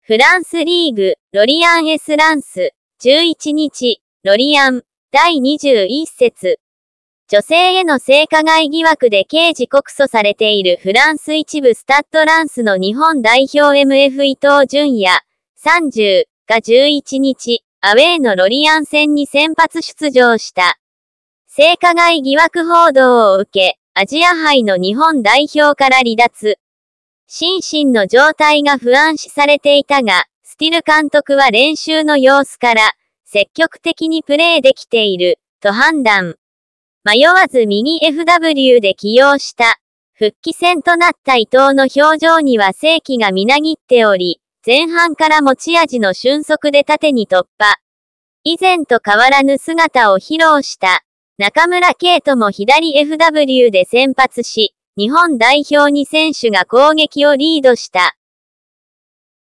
フランスリーグ、ロリアン・エス・ランス、11日、ロリアン、第21節。女性への性加害疑惑で刑事告訴されているフランス一部スタッドランスの日本代表 MF 伊東純也、30が11日、アウェーのロリアン戦に先発出場した。性加害疑惑報道を受け、アジア杯の日本代表から離脱。心身の状態が不安視されていたが、スティル監督は練習の様子から、積極的にプレーできている、と判断。迷わず右 FW で起用した。復帰戦となった伊藤の表情には生気がみなぎっており、前半から持ち味の俊足で縦に突破。以前と変わらぬ姿を披露した。中村敬斗も左 FW で先発し、日本代表2選手が攻撃をリードした。